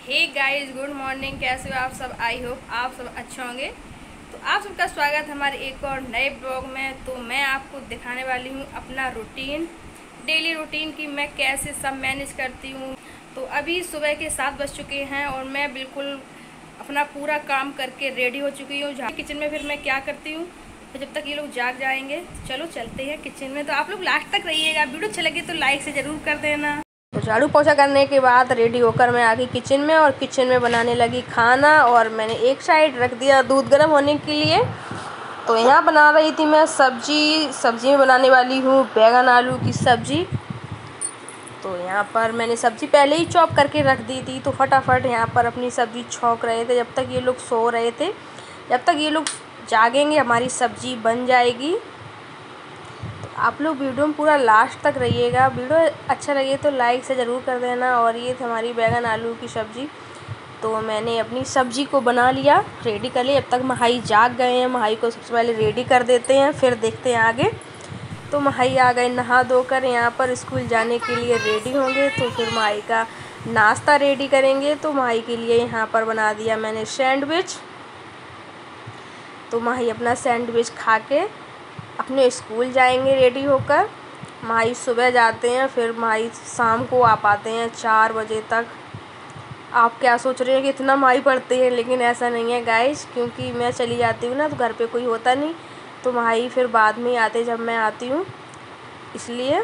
Hey guys, good morning. कैसे हो आप सब? आई होप आप सब अच्छे होंगे। तो आप सबका स्वागत हमारे एक और नए ब्लॉग में। तो मैं आपको दिखाने वाली हूँ अपना रूटीन, डेली रूटीन की मैं कैसे सब मैनेज करती हूँ। तो अभी सुबह के 7 बज चुके हैं और मैं बिल्कुल अपना पूरा काम करके रेडी हो चुकी हूँ। किचन में फिर मैं क्या करती हूँ, तो जब तक ये लोग जाग जाएंगे चलो चलते हैं किचन में। तो आप लोग लास्ट तक रहिएगा। वीडियो अच्छा लगे तो लाइक से ज़रूर कर देना। तो झाड़ू पोछा करने के बाद रेडी होकर मैं आ गई किचन में और किचन में बनाने लगी खाना। और मैंने एक साइड रख दिया दूध गर्म होने के लिए। तो यहाँ बना रही थी मैं सब्जी में बनाने वाली हूँ बैगन आलू की सब्जी। तो यहाँ पर मैंने सब्जी पहले ही चॉप करके रख दी थी। तो फटाफट यहाँ पर अपनी सब्जी छौंक रहे थे जब तक ये लोग सो रहे थे। जब तक ये लोग जागेंगे हमारी सब्जी बन जाएगी। आप लोग वीडियो में पूरा लास्ट तक रहिएगा। वीडियो अच्छा लगे तो लाइक से ज़रूर कर देना। और ये थी हमारी बैगन आलू की सब्ज़ी। तो मैंने अपनी सब्ज़ी को बना लिया, रेडी कर लिया। अब तक महाई जाग गए हैं। महाई को सबसे पहले रेडी कर देते हैं, फिर देखते हैं आगे। तो महाई आ गए नहा धोकर, यहाँ पर स्कूल जाने के लिए रेडी होंगे। तो फिर महाई का नाश्ता रेडी करेंगे। तो महाई के लिए यहाँ पर बना दिया मैंने सैंडविच। तो महाई अपना सैंडविच खा के अपने स्कूल जाएंगे रेडी होकर। माई सुबह जाते हैं, फिर माई शाम को आ पाते हैं 4 बजे तक। आप क्या सोच रहे हैं कि इतना माई पढ़ते हैं, लेकिन ऐसा नहीं है गाइस, क्योंकि मैं चली जाती हूँ ना तो घर पे कोई होता नहीं। तो माई फिर बाद में ही आते जब मैं आती हूँ, इसलिए।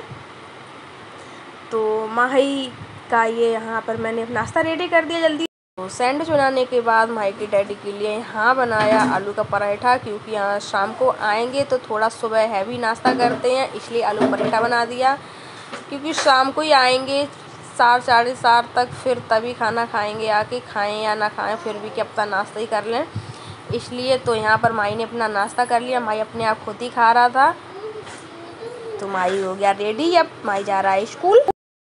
तो माई का ये यहाँ पर मैंने नाश्ता रेडी कर दिया जल्दी। तो सैंडविच बनाने के बाद माई के डैडी के लिए यहाँ बनाया आलू का पराठा, क्योंकि यहाँ शाम को आएंगे तो थोड़ा सुबह हैवी नाश्ता करते हैं, इसलिए आलू पराठा बना दिया। क्योंकि शाम को ही आएंगे 7 साढ़े 7 तक, फिर तभी खाना खाएंगे। आके खाएं या ना खाएं फिर भी क्या पता नाश्ता ही कर लें, इसलिए। तो यहाँ पर माई ने अपना नाश्ता कर लिया। माई अपने आप खुद ही खा रहा था। तो माई हो गया रेडी, अब माई जा रहा है स्कूल।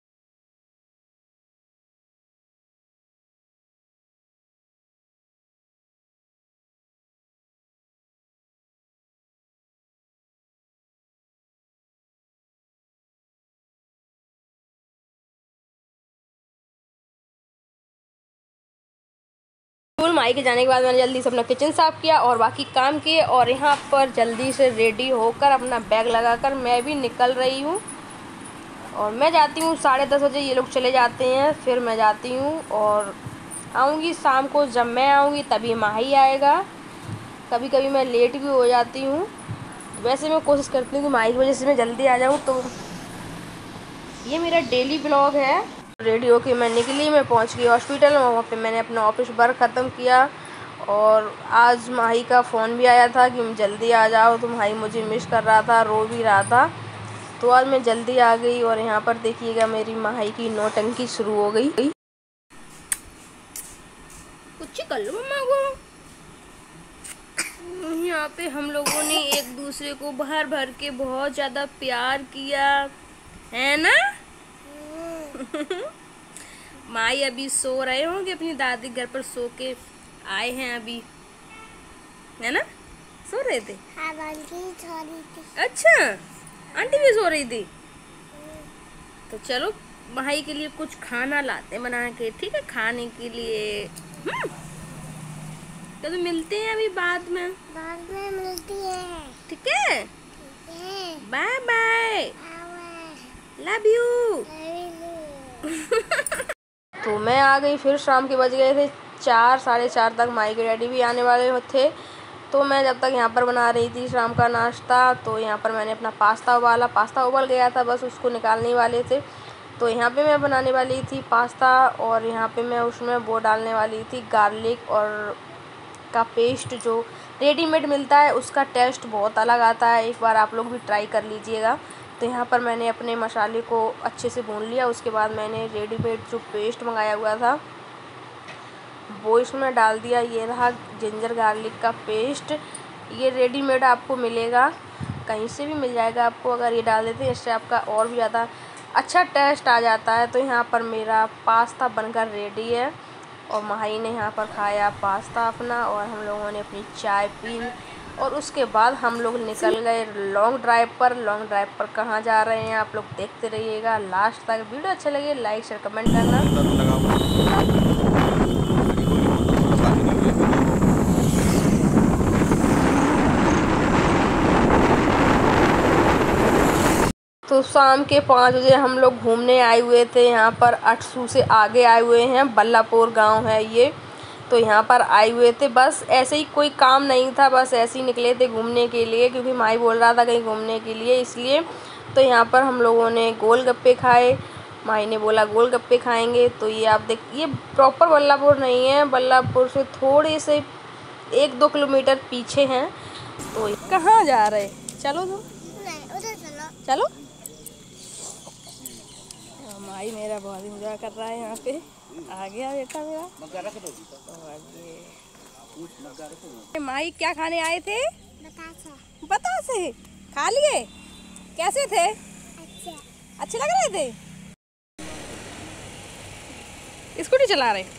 स्कूल माई के जाने के बाद मैंने जल्दी से अपना किचन साफ़ किया और बाकी काम किए। और यहाँ पर जल्दी से रेडी होकर अपना बैग लगाकर मैं भी निकल रही हूँ। और मैं जाती हूँ 10:30 बजे, ये लोग चले जाते हैं, फिर मैं जाती हूँ और आऊँगी शाम को। जब मैं आऊँगी तभी माही आएगा। कभी कभी मैं लेट भी हो जाती हूँ। वैसे मैं कोशिश करती हूँ कि माही की वजह से मैं जल्दी आ जाऊँ। तो ये मेरा डेली ब्लॉग है। रेडी होके मैं निकली, मैं पहुंच गई हॉस्पिटल। वहाँ पे मैंने अपना ऑफिस वर्क ख़त्म किया। और आज माही का फ़ोन भी आया था कि जल्दी आ जाओ। तो माही मुझे मिस कर रहा था, रो भी रहा था। तो आज मैं जल्दी आ गई। और यहाँ पर देखिएगा मेरी माही की नौटंकी शुरू हो गई। कुछ कर लो मम्मा को। यहाँ पे हम लोगों ने एक दूसरे को भर भर के बहुत ज़्यादा प्यार किया है ना। माई अभी सो रहे होंगे, अपनी दादी घर पर सो के आए हैं अभी, है ना। सो रहे थे। हाँ, आंटी सो रही थी। अच्छा, आंटी भी सो रही थी। तो चलो माई के लिए कुछ खाना लाते बना के, ठीक है, खाने के लिए। तो मिलते हैं अभी बाद में मिलती है। ठीक है, बाय बाय, लव यू। तो मैं आ गई, फिर शाम के बज गए थे 4 साढ़े 4 तक। माई के डैडी भी आने वाले थे। तो मैं जब तक यहाँ पर बना रही थी शाम का नाश्ता, तो यहाँ पर मैंने अपना पास्ता उबाला। पास्ता उबल गया था, बस उसको निकालने वाले थे। तो यहाँ पे मैं बनाने वाली थी पास्ता। और यहाँ पे मैं उसमें वो डालने वाली थी गार्लिक और का पेस्ट, जो रेडीमेड मिलता है उसका टेस्ट बहुत अलग आता है। एक बार आप लोग भी ट्राई कर लीजिएगा। तो यहाँ पर मैंने अपने मसाले को अच्छे से भून लिया। उसके बाद मैंने रेडीमेड जो पेस्ट मंगाया हुआ था वो इसमें डाल दिया। ये रहा जिंजर गार्लिक का पेस्ट। ये रेडीमेड आपको मिलेगा, कहीं से भी मिल जाएगा आपको। अगर ये डाल देते हैं इससे आपका और भी ज़्यादा अच्छा टेस्ट आ जाता है। तो यहाँ पर मेरा पास्ता बनकर रेडी है। और माही ने यहाँ पर खाया पास्ता अपना, और हम लोगों ने अपनी चाय पी। और उसके बाद हम लोग निकल गए लॉन्ग ड्राइव पर। लॉन्ग ड्राइव पर कहाँ जा रहे हैं आप लोग देखते रहिएगा लास्ट तक। वीडियो अच्छा लगे लाइक शेयर कमेंट करना। तो शाम के 5 बजे हम लोग घूमने आए हुए थे। यहाँ पर अटसू से आगे आए हुए हैं, बल्लापुर गांव है ये। तो यहाँ पर आए हुए थे, बस ऐसे ही, कोई काम नहीं था, बस ऐसे ही निकले थे घूमने के लिए, क्योंकि माई बोल रहा था कहीं घूमने के लिए, इसलिए। तो यहाँ पर हम लोगों ने गोलगप्पे खाए। माई ने बोला गोलगप्पे खाएंगे। तो ये आप देख, ये प्रॉपर बल्लापुर नहीं है, बल्लापुर से थोड़े से 1-2 किलोमीटर पीछे हैं। तो कहाँ जा रहे? चलो तुम, उधर चलो। चलो। माई मेरा बहुत इंजॉय कर रहा है यहाँ पे। आ गया बेटा मेरा। माई क्या खाने आए थे? बतासे। बतासे खा लिए? कैसे थे? अच्छे लग रहे थे? स्कूटी चला रहे?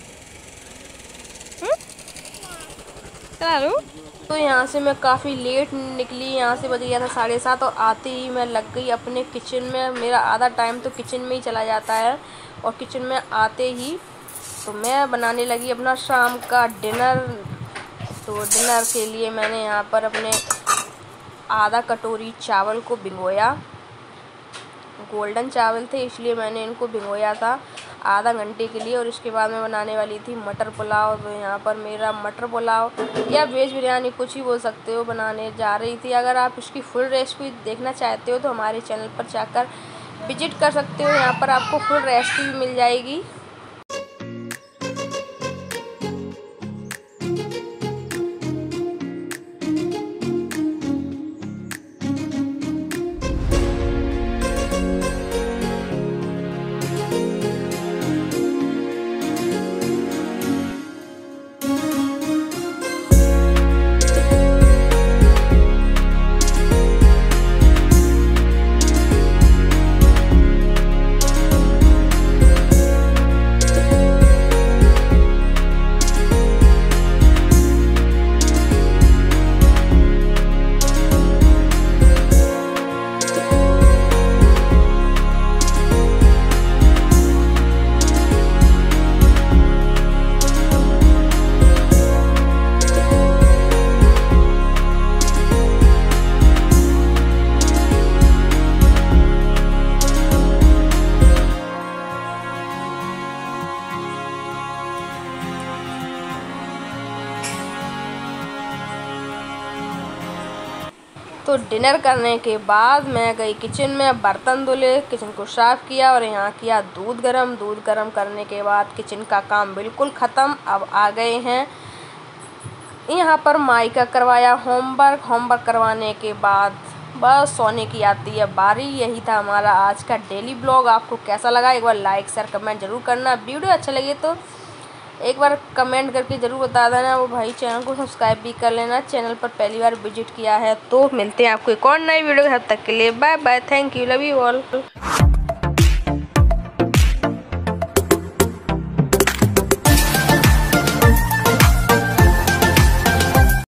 चला लो। तो यहाँ से मैं काफ़ी लेट निकली, यहाँ से बज गया था 7:30, और आते ही मैं लग गई अपने किचन में। मेरा आधा टाइम तो किचन में ही चला जाता है, और किचन में आते ही तो मैं बनाने लगी अपना शाम का डिनर। तो डिनर के लिए मैंने यहाँ पर अपने आधा कटोरी चावल को भिगोया। गोल्डन चावल थे, इसलिए मैंने इनको भिगोया था आधा घंटे के लिए। और इसके बाद मैं बनाने वाली थी मटर पुलाव। तो यहाँ पर मेरा मटर पुलाव या वेज बिरयानी, कुछ ही बोल सकते हो, बनाने जा रही थी। अगर आप इसकी फुल रेसिपी देखना चाहते हो तो हमारे चैनल पर जाकर विजिट कर सकते हो, यहाँ पर आपको फुल रेसिपी मिल जाएगी। तो डिनर करने के बाद मैं गई किचन में, बर्तन धुले, किचन को साफ़ किया, और यहाँ किया दूध गरम। दूध गरम करने के बाद किचन का काम बिल्कुल ख़त्म। अब आ गए हैं यहाँ पर माई का करवाया होमवर्क करवाने के बाद बस सोने की आती है बारी। यही था हमारा आज का डेली ब्लॉग। आपको कैसा लगा एक बार लाइक शेयर कमेंट ज़रूर करना। वीडियो अच्छा लगे तो एक बार कमेंट करके ज़रूर बता देना। वो भाई चैनल को सब्सक्राइब भी कर लेना, चैनल पर पहली बार विजिट किया है तो। मिलते हैं आपको एक और नई वीडियो, तब तक के लिए bye bye, thank you, love you all.